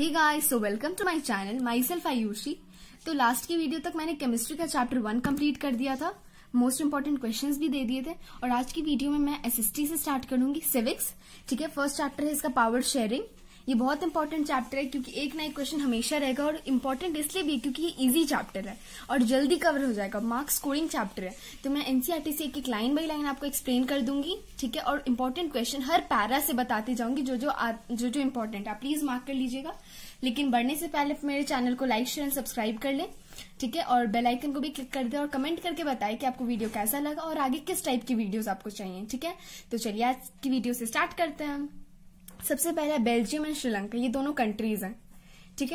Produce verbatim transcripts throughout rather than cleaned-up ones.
Hey guys, so welcome to my channel, myself Ayushi. तो last की video तक मैंने केमिस्ट्री का चैप्टर वन कंप्लीट कर दिया था, मोस्ट इंपॉर्टेंट क्वेश्चंस भी दे दिए थे। और आज की वीडियो में मैं एसएसटी से स्टार्ट करूंगी, सिविक्स। ठीक है, फर्स्ट चैप्टर है इसका पावर शेयरिंग। ये बहुत इंपॉर्टेंट चैप्टर है क्योंकि एक ना एक क्वेश्चन हमेशा रहेगा, और इम्पोर्टेंट इसलिए भी क्योंकि ये इजी चैप्टर है और जल्दी कवर हो जाएगा, मार्क्स स्कोरिंग चैप्टर है। तो मैं एनसीईआरटी से एक एक लाइन बाई लाइन आपको एक्सप्लेन कर दूंगी। ठीक है, और इम्पोर्टेंट क्वेश्चन हर पैरा से बताती जाऊंगी, जो जो आ, जो जो इम्पोर्टेंट है। आप प्लीज मार्क कर लीजिएगा। लेकिन बढ़ने से पहले मेरे चैनल को लाइक शेयर सब्सक्राइब कर लें। ठीक है, और बेल आइकन को भी क्लिक कर दे और कमेंट करके बताएं कि आपको वीडियो कैसा लगा और आगे किस टाइप की वीडियोस आपको चाहिए। ठीक है, तो चलिए आज की वीडियो से स्टार्ट करते हैं हम। सबसे पहला बेल्जियम एंड श्रीलंका, ये दोनों कंट्रीज हैं। ठीक है,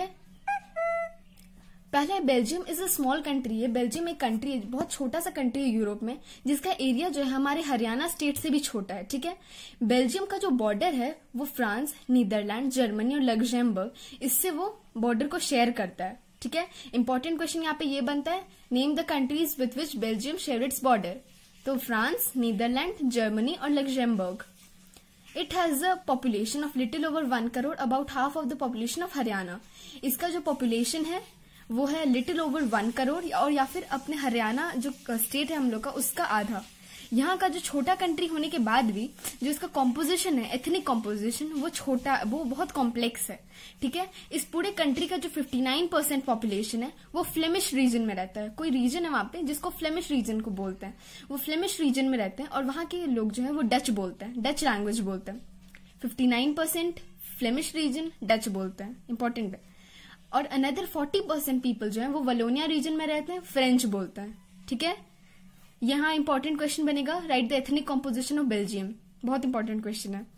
पहला Belgium is a small country है। बेल्जियम एक कंट्री है, बहुत छोटा सा कंट्री है यूरोप में, जिसका एरिया जो है हमारे हरियाणा स्टेट से भी छोटा है। ठीक है, बेल्जियम का जो बॉर्डर है वो फ्रांस, नीदरलैंड, जर्मनी और लग्जमबर्ग, इससे वो बॉर्डर को शेयर करता है। ठीक है, इंपॉर्टेंट क्वेश्चन यहाँ पे ये बनता है, name the countries with which Belgium share its border. तो फ्रांस, नीदरलैंड, जर्मनी और Luxembourg. It has a population of little over one crore, about half of the population of Haryana. इसका जो पॉपुलेशन है वो है लिटिल ओवर वन करोड़, और या फिर अपने हरियाणा जो स्टेट है हम लोग का, उसका आधा। यहाँ का जो छोटा कंट्री होने के बाद भी जो इसका कॉम्पोजिशन है, एथनिक कॉम्पोजिशन, वो छोटा, वो बहुत कॉम्प्लेक्स है। ठीक है, इस पूरे कंट्री का जो उनसठ परसेंट पॉपुलेशन है वो फ्लेमिश रीजन में रहता है। कोई रीजन है वहां पे जिसको फ्लेमिश रीजन को बोलते हैं, वो फ्लेमिश रीजन में रहते हैं, और वहां के लोग जो है वो डच बोलते हैं, डच लैंग्वेज बोलते हैं। उनसठ परसेंट फ्लेमिश रीजन, डच बोलते हैं, इंपॉर्टेंट है। और अनदर चालीस परसेंट पीपल जो है वो वलोनिया रीजन में रहते हैं, फ्रेंच बोलते हैं। ठीक है, यहाँ इंपॉर्टेंट क्वेश्चन बनेगा, write the ethnic composition of Belgium, बहुत इंपॉर्टेंट क्वेश्चन है।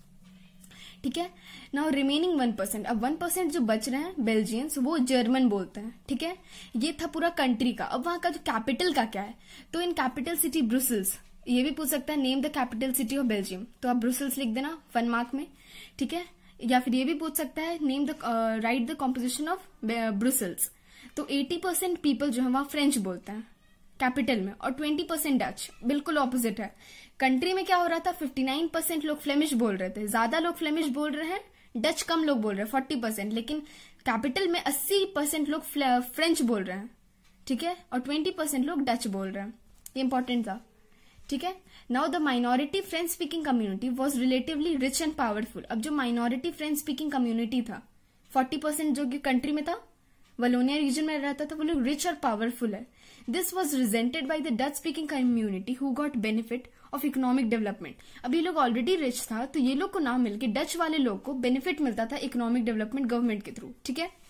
ठीक है, नाउ रिमेनिंग वन परसेंट, अब वन परसेंट जो बच रहे हैं बेल्जियंस, वो जर्मन बोलते हैं। ठीक है, ये था पूरा कंट्री का। अब वहां का जो कैपिटल का क्या है, तो इन कैपिटल सिटी ब्रुसेल्स, ये भी पूछ सकता है, name the capital city of Belgium, तो आप ब्रुसेल्स लिख देना वन मार्क में। ठीक है, या फिर ये भी पूछ सकता है, name the write the composition of Brussels. तो अस्सी परसेंट पीपल जो है वहां फ्रेंच बोलते हैं कैपिटल में, और बीस परसेंट डच। बिल्कुल ऑपोजिट है। कंट्री में क्या हो रहा था, उनसठ परसेंट लोग फ्लेमिश बोल रहे थे, ज्यादा लोग फ्लेमिश बोल रहे हैं, डच कम लोग बोल रहे हैं चालीस परसेंट, लेकिन कैपिटल में अस्सी परसेंट लोग फ्रेंच बोल रहे हैं। ठीक है, और बीस परसेंट लोग डच बोल रहे हैं। ये इंपॉर्टेंट था। ठीक है, now the minority French speaking community was relatively rich and powerful. अब जो माइनॉरिटी फ्रेंच स्पीकिंग कम्युनिटी था, चालीस परसेंट जो कि कंट्री में था, वलोनिया रीजन में रहता था, वो लोग रिच और पावरफुल है। This was resented by the Dutch speaking community who got benefit of economic development. अब ये लोग ऑलरेडी रिच था, तो ये लोग को ना मिलकर डच वाले लोग को बेनिफिट मिलता था इकोनॉमिक डेवलपमेंट गवर्नमेंट के थ्रू। ठीक है,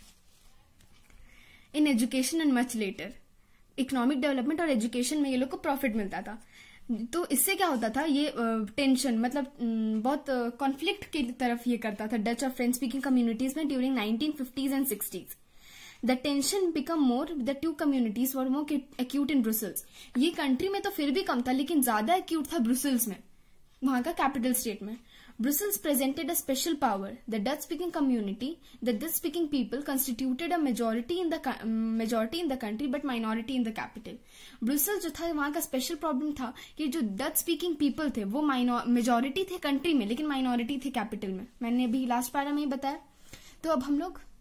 in education and much later, economic development और एजुकेशन में ये लोग को प्रॉफिट मिलता था। तो इससे क्या होता था, ये टेंशन uh, मतलब um, बहुत कॉन्फ्लिक्ट uh, की तरफ ये करता था डच और फ्रेंच स्पीकिंग कम्युनिटीज में during nineteen fifties and sixties. The tension become more, the two communities were more acute in Brussels. ये कंट्री में तो फिर भी कम था, लेकिन ज्यादा एक्यूट था ब्रुसेल्स में, वहां का कैपिटल स्टेट में। Brussels presented a special power. The Dutch-speaking community, the Dutch-speaking people constituted a majority in the um, majority in the country, but minority in the capital. Brussels जो था वहाँ का special problem था कि जो Dutch speaking people थे वो majority थे कंट्री में, लेकिन माइनॉरिटी थे कैपिटल में। मैंने अभी लास्ट पैरा में ही बताया। तो अब हम लोग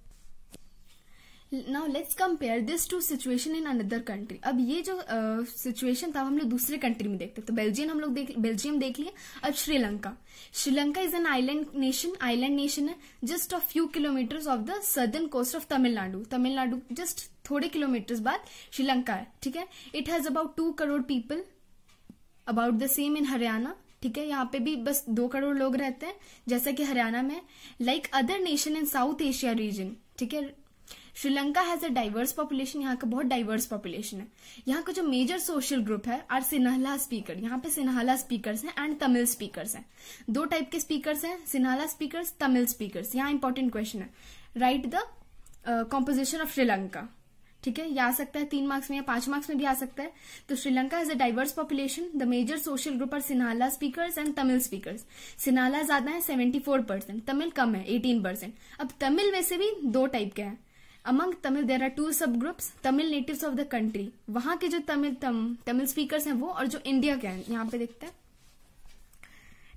now let's compare this to situation in another country. अब ये जो सिचुएशन uh, था हम लोग दूसरे कंट्री में देखते, तो बेल्जियम हम लोग देख बेल्जियम देख लिए। अब Sri Lanka, Sri Lanka is an island nation, island nation है just a few kilometres off the southern coast of Tamil Nadu. Tamil Nadu just थोड़े किलोमीटर्स बाद श्रीलंका है। ठीक है, it has about two crore people, about the same in Haryana. ठीक है, यहाँ पे भी बस दो करोड़ लोग रहते हैं जैसा कि हरियाणा में, like other nation in South Asia region. ठीक है, Sri Lanka has a diverse population, यहाँ का बहुत डाइवर्स पॉपुलेशन है। यहाँ का जो मेजर सोशल ग्रुप है आर सिन्हाला स्पीकर, यहाँ पे सिन्हाला स्पीकर्स हैं एंड तमिल स्पीकर्स हैं। दो टाइप के स्पीकर्स हैं, सिन्हाला स्पीकर्स, तमिल स्पीकर्स। यहाँ इंपॉर्टेंट क्वेश्चन है, write the composition of Sri Lanka. ठीक है, ये आ सकता है तीन मार्क्स में या पांच मार्क्स में भी आ सकता है। तो Sri Lanka has a diverse population, the major social group are Sinhala speakers and Tamil speakers. Sinhala ज्यादा है सेवेंटी फोर परसेंट, तमिल कम है एटीन परसेंट। अब तमिल में से भी दो टाइप के हैं। Among Tamil there are two subgroups, Tamil natives of the country, वहां के जो तमिल तम, तमिल स्पीकर्स हैं वो, और जो इंडिया के हैं, यहाँ पे देखते हैं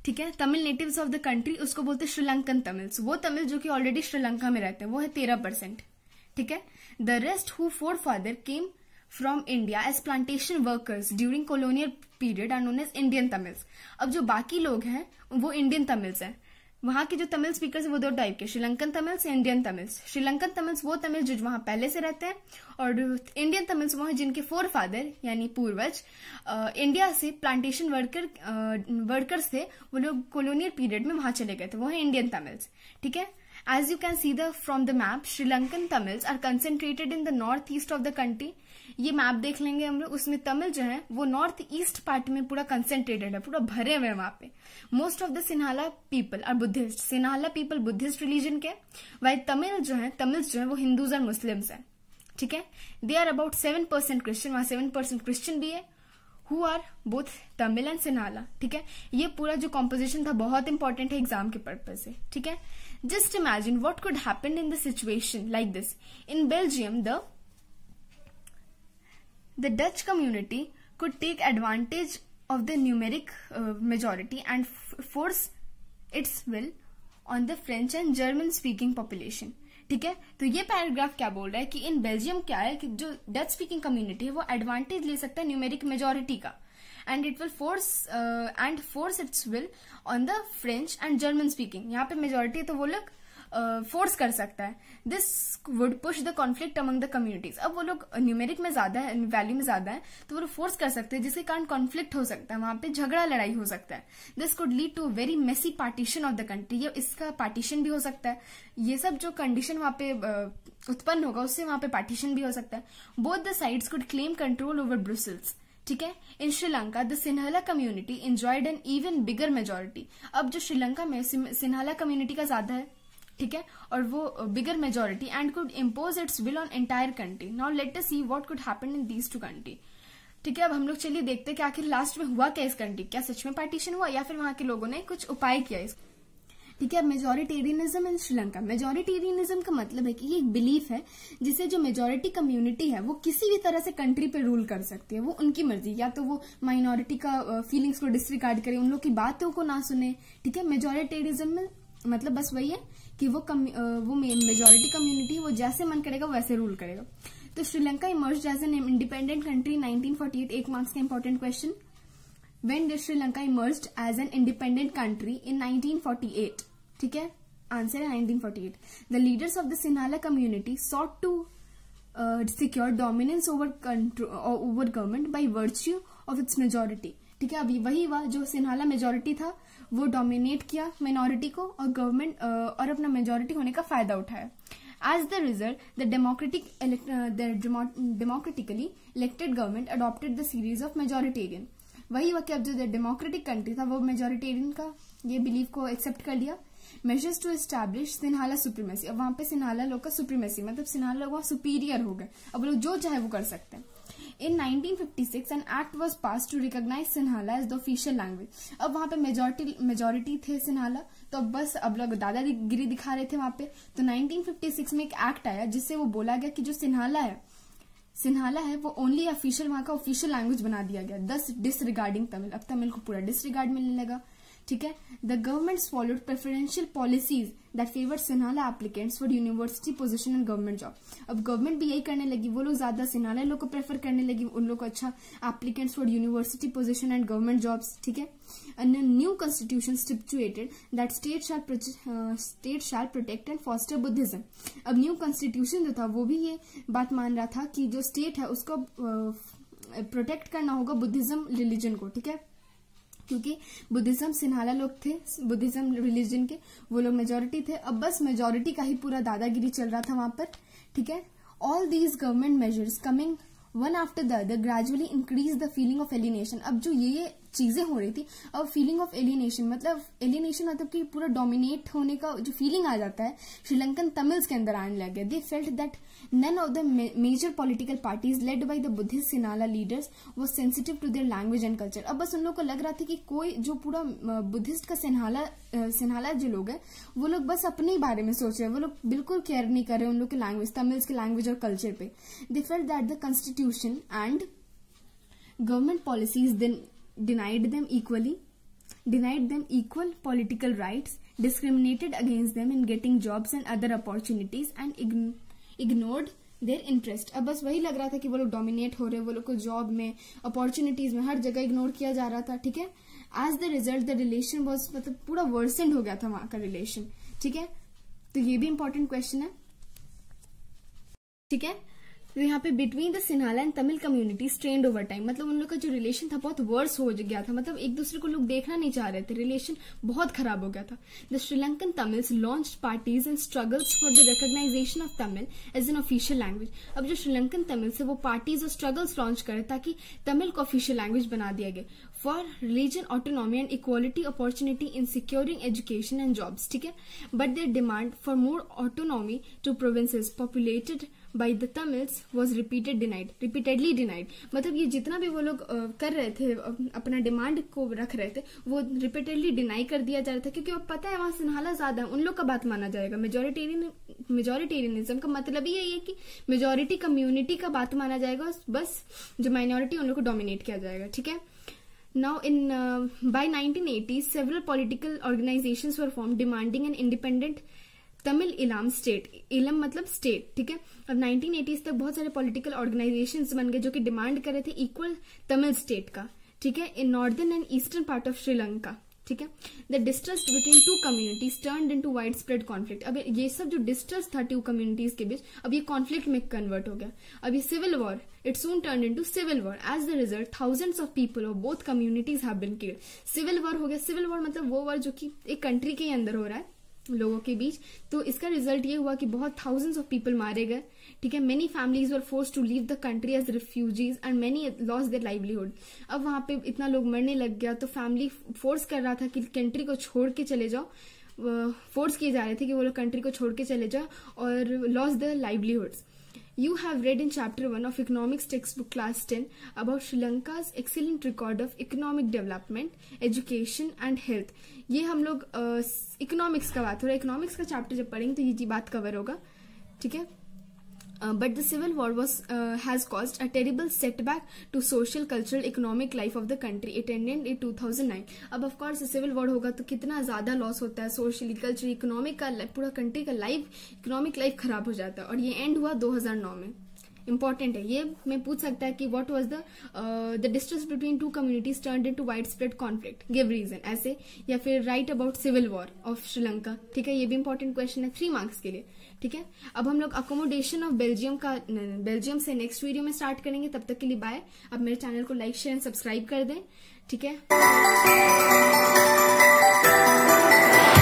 ठीक है। Tamil natives of the country उसको बोलते हैं श्रीलंकन तमिल्स, वो तमिल जो कि ऑलरेडी श्रीलंका में रहते हैं, वो है तेरह परसेंट। ठीक है। The rest who forefather came from India as plantation workers during colonial period are known as Indian Tamils. अब जो बाकी लोग हैं वो इंडियन तमिल्स हैं। वहां के जो तमिल स्पीकर्स है वो दो टाइप के, श्रीलंकन तमिल्स, इंडियन तमिल्स। श्रीलंकन तमिल्स वो तमिल जो वहां पहले से रहते हैं, और इंडियन तमिल्स वो हैं जिनके फोर फादर यानी पूर्वज इंडिया से प्लांटेशन वर्कर वर्कर्स थे, वो लोग कॉलोनियल पीरियड में वहां चले गए थे, वो है इंडियन तमिल्स। ठीक है। As you can see the from the map, Sri Lankan Tamils are concentrated in the north east of the country. ये मैप देख लेंगे हम लोग, उसमें तमिल जो है वो नॉर्थ ईस्ट पार्ट में पूरा कंसेंट्रेटेड है, पूरा भरे हुए हैं वहां पे। Most of the Sinhala people are Buddhist. Sinhala people Buddhist religion के, वाइल तमिल जो है तमिल्स जो है वो हिंदूज और मुस्लिम्स है। ठीक है। They are about seven percent Christian, वहां सेवन परसेंट क्रिश्चियन भी है, who are both Tamil and Sinhala. ठीक है। ये पूरा जो कॉम्पोजिशन था बहुत इंपॉर्टेंट है एग्जाम के पर्पज से। ठीक है। Just imagine what could happen in the situation like this. In Belgium, the the Dutch community could take advantage of the numeric uh, majority and f force its will on the French and German speaking population. ठीक है। तो ये paragraph क्या बोल रहा है कि in Belgium क्या है कि जो डच स्पीकिंग कम्युनिटी है वो एडवांटेज ले सकता है न्यूमेरिक मेजोरिटी का, and it will force and force its will on the French and German speaking. यहाँ पे मेजोरिटी तो वो लोग फोर्स uh, कर सकता है। This would push the conflict among the communities. अब वो लोग न्यूमेरिक में ज्यादा है, वैल्यू में ज्यादा है, तो वो लोग फोर्स कर सकते हैं, जिसके कारण कॉन्फ्लिक्ट हो सकता है, वहां पे झगड़ा लड़ाई हो सकता है। This could lead to very messy partition of the country. ये इसका पार्टीशन भी हो सकता है, ये सब जो कंडीशन वहां पे uh, उत्पन्न होगा उससे वहां पे पार्टीशन भी हो सकता है। Both the sides could claim control over Brussels. ठीक है। In Sri Lanka the Sinhala community enjoyed an even bigger majority. अब जो श्रीलंका में सिन्हाला कम्युनिटी का ज्यादा है, ठीक है, और वो bigger majority and could impose its will on entire country. Now let us see what could happen in these two country. ठीक है। अब हम लोग चलिए देखते हैं कि आखिर लास्ट में हुआ क्या इस कंट्री, क्या सच में पार्टीशन हुआ या फिर वहां के लोगों ने कुछ उपाय किया इसको। ठीक है। मेजोरिटेरियनिज्म इन श्रीलंका। मेजोरिटेरियनिज्म का मतलब है कि ये एक बिलीफ है जिसे जो मेजोरिटी कम्युनिटी है वो किसी भी तरह से कंट्री पे रूल कर सकती है, वो उनकी मर्जी, या तो वो माइनॉरिटी का फीलिंग्स को डिसरिगार्ड करे, उन लोग की बातों को ना सुने। ठीक है। मेजोरिटेरिज्म में मतलब बस वही है कि वो कम, वो मेजोरिटी कम्युनिटी वो जैसे मन करेगा वैसे रूल करेगा। तो Sri Lanka emerged as an independent country nineteen forty eight. एक मार्क्स का important question, when did Sri Lanka emerged as an independent country in nineteen forty eight. ठीक है। आंसर है nineteen forty eight. The leaders of the Sinhala community sought to secure dominance over over government by virtue of its majority. ठीक है। अभी वही हुआ, जो Sinhala majority था वो डोमिनेट किया माइनॉरिटी को, और गवर्नमेंट uh, और अपना मेजोरिटी होने का फायदा उठाया। As the result the democratic democratically elected government adopted the series of majoritarian. वही हुआ कि अब जो डेमोक्रेटिक कंट्री था वो मेजोरिटेरियन का ये बिलीव को एक्सेप्ट कर लिया। Measures to establish Sinhala supremacy. अब वहां पे सिन्हाला लोग का सुप्रीमेसी मतलब सिन्हाला लोग वहां सुपीरियर हो गए, अब लोग जो चाहे वो कर सकते हैं। In nineteen fifty six, an act was passed to recognize Sinhala as the official language. अब वहां पे मेजोरिटी मेजोरिटी थे सिन्हाला, तो अब बस अब लोग दादागिरी दिखा रहे थे वहां पे। तो नाइनटीन फिफ्टी सिक्स में एक एक्ट आया जिससे वो बोला गया कि जो सिन्हाला है सिन्हाला है वो ओनली ऑफिशियल वहां का ऑफिशियल लैंग्वेज बना दिया गया, दस डिसरिगार्डिंग तमिल। अब तमिल को पूरा डिसरिगार्ड मिलने लगा। ठीक है। The governments followed preferential policies that favour Sinhala applicants for university position and government job. अब गवर्नमेंट भी यही करने लगी, वो लोग ज्यादा सिन्हाला लोग को प्रेफर करने लगी, उन लोग को अच्छा applicants for university position and government jobs. ठीक है। And new constitution stipulated that state shall state shall protect and foster Buddhism. अब न्यू कॉन्स्टिट्यूशन जो था वो भी ये बात मान रहा था कि जो स्टेट है उसको प्रोटेक्ट uh, करना होगा बुद्धिज्म रिलीजन को। ठीक है। क्योंकि बुद्धिज्म सिन्हाला लोग थे, बुद्धिज्म रिलीजन के वो लोग मेजोरिटी थे। अब बस मेजोरिटी का ही पूरा दादागिरी चल रहा था वहां पर। ठीक है। All these government measures coming one after the other gradually increase the feeling of alienation. अब जो ये चीजें हो रही थी, अब फीलिंग ऑफ एलिनेशन मतलब एलिनेशन मतलब कि पूरा डोमिनेट होने का जो फीलिंग आ जाता है श्रीलंकन तमिल्स के अंदर आने लग गया। They felt that none of the major political parties led by the Buddhist Sinhala leaders was sensitive to their language and culture. अब बस उन लोग को लग रहा था कि कोई जो पूरा बुद्धिस्ट का सिन्हाला सिन्हाला जो लोग हैं वो लोग बस अपने ही बारे में सोच रहे हैं, वो लोग बिल्कुल केयर नहीं कर रहे उन लोग के लैंग्वेज, तमिल्स के लैंग्वेज और कल्चर पे। They felt that the constitution and government policies then denied them equally denied them equal political rights, discriminated against them in getting jobs and other opportunities, and ignored their interest. अब बस वही लग रहा था कि वो लोग डोमिनेट हो रहे, वो लोग को जॉब में, अपॉर्चुनिटीज में, हर जगह इग्नोर किया जा रहा था, ठीक है। As the result the relation was, मतलब पूरा वर्सेंड हो गया था वहां का रिलेशन, ठीक है। तो ये भी इंपॉर्टेंट क्वेश्चन है, ठीक है। तो यहाँ पे between the Sinhala and Tamil community strained over time, मतलब उन लोग का जो रिलेशन था बहुत वर्स हो गया था, मतलब एक दूसरे को लोग देखना नहीं चाह रहे थे, रिलेशन बहुत खराब हो गया था। The Sri Lankan Tamils launched parties and struggles for the recognisation of Tamil as an official language. अब जो श्रीलंकन तमिल से वो पार्टीज और स्ट्रगल्स लॉन्च करे ताकि तमिल को ऑफिशियल लैंग्वेज बना दिया गया, for religion autonomy and equality opportunity in securing education and jobs, ठीक है। But their demand for more autonomy to provinces populated by the Tamils was repeated denied repeatedly denied. मतलब ये जितना भी वो लोग uh, कर रहे थे, अपना डिमांड को रख रहे थे, वो रिपीटेडली डिनाई कर दिया जा रहा था, क्योंकि वो पता है वहां सिन्हाला ज्यादा है, उन लोग का बात माना जाएगा। मेजोरिटेरियन मेजोरिटेरियनिज्म का मतलब ही यही है कि मेजोरिटी कम्युनिटी का बात माना जाएगा, बस जो माइनॉरिटी उन लोग को डोमिनेट किया जाएगा, ठीक है। Now, in uh, by nineteen eighties, several political organizations were formed demanding an independent Tamil Eelam state. Eelam मतलब स्टेट, ठीक है। अब नाइनटीन एटीज़ तक बहुत सारे पॉलिटिकल ऑर्गेनाइजेशंस बन गए जो कि डिमांड कर रहे थे इक्वल तमिल स्टेट का, ठीक है, in northern and eastern part of Sri Lanka, ठीक है। The distrust between two communities turned into widespread conflict. अब ये सब जो डिस्ट्रस्ट था टू कम्युनिटीज के बीच, अब ये कॉन्फ्लिक्ट में कन्वर्ट हो गया। अब ये civil war, it soon turn into civil war. As the result thousands of people of both communities have been killed. Civil war हो गया। सिविल वॉर मतलब वो वॉर जो कि एक कंट्री के अंदर हो रहा है लोगों के बीच, तो इसका रिजल्ट ये हुआ कि बहुत थाउजेंड्स ऑफ पीपल मारे गए, ठीक है। Many families were forced to leave the country as refugees and many loss their livelihood. अब वहां पे इतना लोग मरने लग गया तो फैमिली फोर्स कर रहा था कि कंट्री को छोड़ के चले जाओ, फोर्स किए जा रहे थे कि वो लोग कंट्री को छोड़ के चले जाओ और loss their livelihoods. You have read in chapter one of economics textbook class ten about Sri Lanka's excellent record of economic development, education and health. ये हम लोग इकोनॉमिक्स का बात हो रहा है, इकोनॉमिक्स का चैप्टर जब पढ़ेंगे तो ये बात कवर होगा, ठीक है। But the civil war was uh, has caused a terrible setback to social, cultural, economic life of the country. It ended in two thousand nine. अब ऑफ कोर्स सिविल वॉर होगा तो कितना ज्यादा लॉस होता है, सोशली, कल्चरली, इकोनॉमिक का, पूरा country का लाइफ, इकोनॉमिक लाइफ खराब हो जाता है। और ये एंड हुआ दो हज़ार नौ में। इंपॉर्टेंट है ये, मैं पूछ सकता है कि what was the the distance between two communities turned into widespread conflict, give reason, ऐसे, या फिर write about civil war of Sri Lanka, ठीक है। ये भी इंपॉर्टेंट क्वेश्चन है थ्री मार्क्स के लिए, ठीक है। अब हम लोग अकोमोडेशन ऑफ बेल्जियम का बेल्जियम से नेक्स्ट वीडियो में स्टार्ट करेंगे। तब तक के लिए बाय। अब मेरे चैनल को लाइक शेयर एंड सब्सक्राइब कर दें, ठीक है।